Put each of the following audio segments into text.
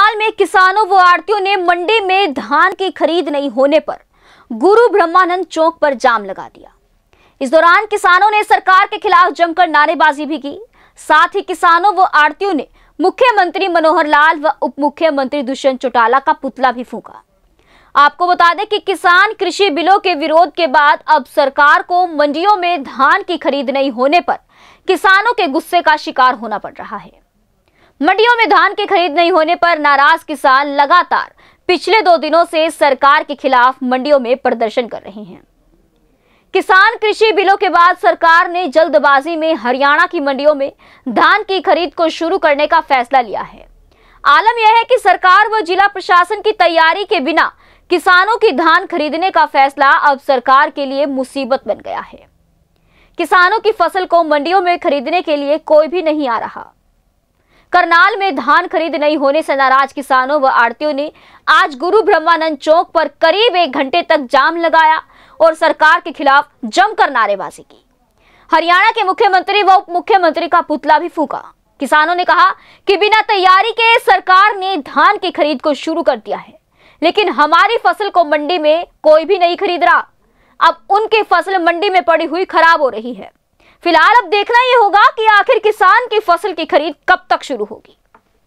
करनाल में किसानों व आढ़तियों ने मंडी में धान की खरीद नहीं होने पर गुरु ब्रह्मानंद चौक पर जाम लगा दिया। इस दौरान किसानों ने सरकार के खिलाफ जमकर नारेबाजी भी की। साथ ही किसानों व आढ़तियों ने मुख्यमंत्री मनोहर लाल व उप मुख्यमंत्री दुष्यंत चौटाला का पुतला भी फूंका। आपको बता दें कि किसान कृषि बिलों के विरोध के बाद अब सरकार को मंडियों में धान की खरीद नहीं होने पर किसानों के गुस्से का शिकार होना पड़ रहा है। मंडियों में धान की खरीद नहीं होने पर नाराज किसान लगातार पिछले 2 दिनों से सरकार के खिलाफ मंडियों में प्रदर्शन कर रहे हैं। किसान कृषि बिलों के बाद सरकार ने जल्दबाजी में हरियाणा की मंडियों में धान की खरीद को शुरू करने का फैसला लिया है। आलम यह है कि सरकार व जिला प्रशासन की तैयारी के बिना किसानों की धान खरीदने का फैसला अब सरकार के लिए मुसीबत बन गया है। किसानों की फसल को मंडियों में खरीदने के लिए कोई भी नहीं आ रहा। करनाल में धान खरीद नहीं होने से नाराज किसानों व आढ़तियों ने आज गुरु ब्रह्मानंद चौक पर करीब 1 घंटे तक जाम लगाया और सरकार के खिलाफ जमकर नारेबाजी की। हरियाणा के मुख्यमंत्री व उप मुख्यमंत्री का पुतला भी फूंका। किसानों ने कहा कि बिना तैयारी के सरकार ने धान की खरीद को शुरू कर दिया है, लेकिन हमारी फसल को मंडी में कोई भी नहीं खरीद रहा। अब उनकी फसल मंडी में पड़ी हुई खराब हो रही है। फिलहाल अब देखना यह होगा कि आखिर किसान की फसल की खरीद कब तक शुरू होगी।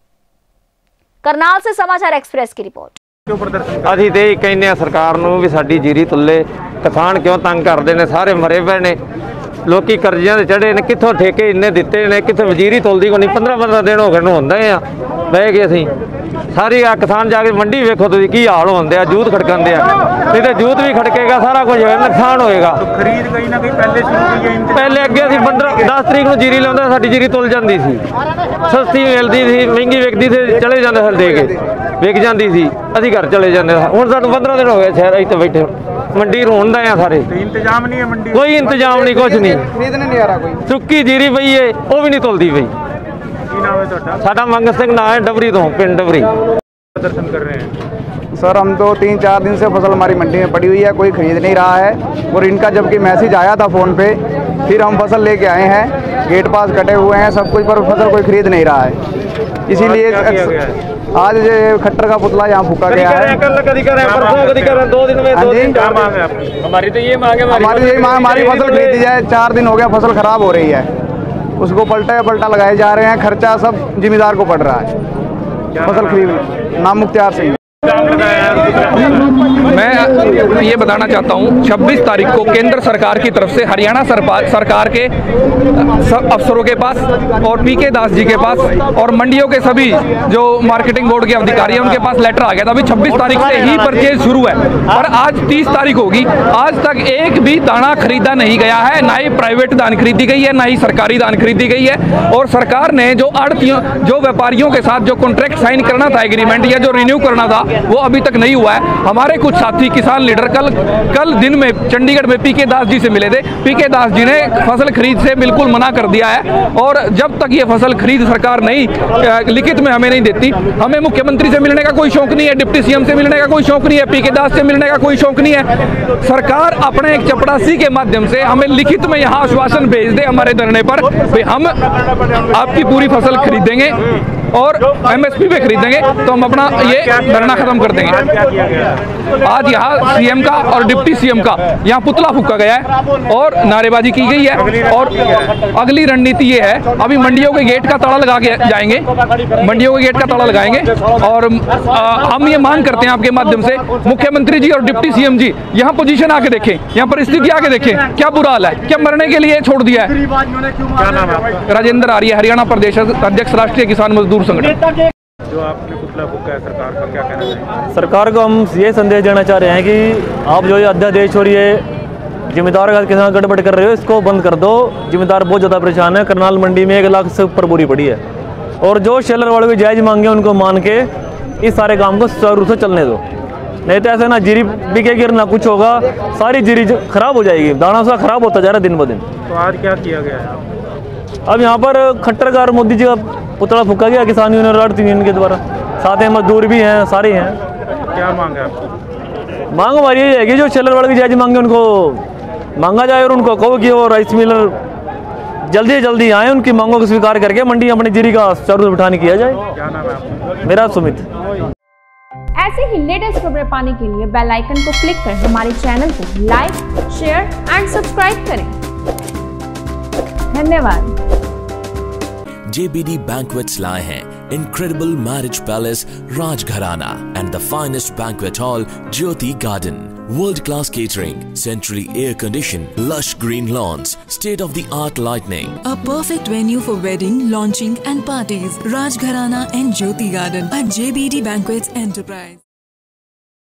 करनाल से समाचार एक्सप्रेस की रिपोर्ट। ਅਸੀਂ ਤੇ ਕਹਿੰਦੇ ਆ ਸਰਕਾਰ ਨੂੰ ਵੀ ਸਾਡੀ ਜੀਰੀ ਤੁੱਲੇ। ਕਿਸਾਨ ਕਿਉਂ ਤੰਗ ਕਰਦੇ ਨੇ, ਸਾਰੇ ਮਰੇ ਪਏ ਨੇ, ਲੋਕੀ ਕਰਜ਼ਿਆਂ ਦੇ ਚੜੇ ਨੇ, ਕਿੱਥੋਂ ਠੇਕੇ ਇੰਨੇ ਦਿੱਤੇ ਨੇ, ਕਿੱਥੇ ਵਜ਼ੀਰੀ ਤੁਲਦੀ ਕੋਈ ਨਹੀਂ। 15 ਦਿਨ ਹੋ ਗਏ ਨੂੰ ਹੁੰਦੇ ਆ ਬਹਿ ਕੇ ਅਸੀਂ ਸਾਰੀ ਆ ਕਿਸਾਨ ਜਾ ਕੇ ਮੰਡੀ ਵੇਖੋ ਤੁਸੀਂ ਕੀ ਹਾਲ ਹੁੰਦੇ ਆ, ਜੂਤ ਖੜਕਾਉਂਦੇ ਆ। ਨਹੀਂ ਤੇ ਜੂਤ ਵੀ ਖੜਕੇਗਾ, ਸਾਰਾ ਕੁਝ ਹੋਏਗਾ, ਨੁਕਸਾਨ ਹੋਏਗਾ। ਖਰੀਦ ਕहीं ਨਾ ਕहीं ਪਹਿਲੇ ਸ਼ੁਰੂ ਹੋਈ ਹੈ। ਪਹਿਲੇ ਅੱਗੇ ਅਸੀਂ 10 ਤਰੀਕ ਨੂੰ ਜੀਰੀ ਲਾਉਂਦੇ, ਸਾਡੀ ਜੀਰੀ ਤੁਲ ਜਾਂਦੀ ਸੀ, ਸਸਤੀ ਮਿਲਦੀ ਸੀ, ਮਹਿੰਗੀ ਵਿਕਦੀ ਸੀ, ਚਲੇ ਜਾਂਦੇ ਹਲ ਦੇ ਕੇ ਵਿਕ ਜਾਂਦੀ ਸੀ, ਅਸੀਂ ਘਰ ਚਲੇ ਜਾਂਦੇ। ਹੁਣ ਸਾਨੂੰ 15 ਦਿਨ ਹੋ ਗਏ ਸ਼ਹਿਰ ਇੱਥੇ ਬੈਠੇ, ਮੰਡੀ ਰੋਂਦਾ ਆ ਸਾਰੇ। ਇੰਤਜ਼ਾਮ ਨਹੀਂ ਹੈ ਮੰਡੀ, ਕੋਈ ਇੰਤਜ਼ਾਮ ਨਹੀਂ, ਕੁਝ ਨਹੀਂ, ਖਰੀਦਣੇ ਨਹੀਂ ਆ ਰਿਹਾ ਕੋਈ। ਸੁੱਕੀ ਜੀਰੀ ਪਈ ਏ ਉਹ ਵੀ ਨਹੀਂ ਤੁਲਦੀ ਪਈ। ਕੀ ਨਾਮ ਹੈ ਤੁਹਾਡਾ? ਸਾਡਾ ਮੰਗਤ ਸਿੰਘ ਨਾਂ ਹੈ, ਡਬਰੀ ਤੋਂ, ਪਿੰਡ ਡਬਰੀ। प्रदर्शन कर रहे हैं सर, हम तो 3-4 दिन से फसल हमारी मंडी में पड़ी हुई है, कोई खरीद नहीं रहा है। और इनका जबकि मैसेज आया था फ़ोन पे, फिर हम फसल लेके आए हैं, गेट पास कटे हुए हैं सब कुछ, पर फसल कोई खरीद नहीं रहा है। इसीलिए आज खट्टर का पुतला यहाँ फूका गया है। हमारी तो ये मांग है, हमारी फसल खरीदी जाए। 4 दिन हो गया फसल खराब हो रही है, उसको पलटा लगाए जा रहे हैं, खर्चा सब जिम्मेदार को पड़ रहा है। फसल खरीद नाम मुख्तियार सिंह। मैं ये बताना चाहता हूँ 26 तारीख को केंद्र सरकार की तरफ से हरियाणा सरकार के अफसरों के पास और पीके दास जी के पास और मंडियों के सभी जो मार्केटिंग बोर्ड के अधिकारी हैं उनके पास लेटर आ गया था। अभी 26 तारीख से ही परचेज शुरू है और आज 30 तारीख होगी। आज तक एक भी दाना खरीदा नहीं गया है, ना ही प्राइवेट धान खरीदी गई है, ना ही सरकारी धान खरीदी गई है। और सरकार ने जो आढ़तियों, जो व्यापारियों के साथ जो कॉन्ट्रैक्ट साइन करना था, एग्रीमेंट या जो रिन्यू करना था, वो अभी तक नहीं हुआ है। हमारे कुछ साथी किसान लीडर कल दिन में चंडीगढ़ में पीके दास जी से मिले थे। पीके दास जी ने फसल खरीद से बिल्कुल मना कर दिया है और जब तक ये फसल खरीद सरकार नहीं लिखित में हमें नहीं देती, हमें मुख्यमंत्री से मिलने का कोई शौक नहीं है, डिप्टी सीएम से मिलने का कोई शौक नहीं है, पीके दास से मिलने का कोई शौक नहीं है। सरकार अपने एक चपरासी के माध्यम से हमें लिखित में यहाँ आश्वासन भेज दे हमारे धरने पर, हम आपकी पूरी फसल खरीदेंगे और एमएसपी पे खरीदेंगे तो हम अपना ये धरना खत्म कर देंगे। आज यहाँ सीएम का और डिप्टी सीएम का यहाँ पुतला फूंका गया है और नारेबाजी की गई है। और अगली रणनीति ये है, अभी मंडियों के गेट का ताला लगा के जाएंगे, मंडियों के गेट का ताला लगाएंगे और हम ये मांग करते हैं आपके माध्यम से मुख्यमंत्री जी और डिप्टी सीएम जी यहाँ पोजीशन आके देखें, यहाँ परिस्थिति आके देखें, क्या बुरा हाल है, क्या मरने के लिए छोड़ दिया है। क्या नाम है? राजेंद्र आर्य, हरियाणा प्रदेश अध्यक्ष, राष्ट्रीय किसान मजदूर संगठन। जो आपने पुतला फूंका है, सरकार का क्या कहना चाहिए? सरकार को हम ये संदेश देना चाह रहे हैं कि आप जो ये अध्यादेश और ये जिम्मेदार के साथ गड़बड़ कर रहे हो, इसको बंद कर दो। जिम्मेदार बहुत ज़्यादा परेशान है। करनाल मंडी में 1 लाख से ऊपर बोरी पड़ी है और जो शेलर वालों की जायज़ मांगे उनको मान के इस सारे काम को सुचारू रूप से चलने दो, नहीं तो ऐसे ना जीरी बिकेगी ना कुछ होगा, सारी जीरी खराब हो जाएगी। दाना सा खराब होता जा रहा है दिन ब दिन। तो आज क्या किया गया है? अब यहाँ पर खट्टर का और मोदी जी का पुतला फूंका गया किसान यूनियन और आढ़ती यूनियन के द्वारा। साथ में मजदूर भी हैं, सारे हैं। क्या मांग है आपकी? मांग हमारी ये है कि जो शेलर वाले की जायज मांगे उनको मांगा जाए और उनको कहो कि वो राइस मिलर जल्दी से जल्दी आए, उनकी मांगों को स्वीकार करके मंडी अपनी जीरी का चारों बिठानी किया जाए। क्या नाम है आपका? मेरा सुमित। ऐसे ही लेटेस्ट खबरें पाने के लिए बेल आइकन को क्लिक कर हमारे चैनल को लाइक, शेयर एंड सब्सक्राइब करें। धन्यवाद। JBD Banquets लाए हैं incredible marriage palace Rajgharana and the finest banquet hall Jyoti Garden. World-class catering, centrally air-conditioned, lush green lawns, state-of-the-art lighting. A perfect venue for wedding, launching and parties. Rajgharana and Jyoti Garden at JBD Banquets Enterprise.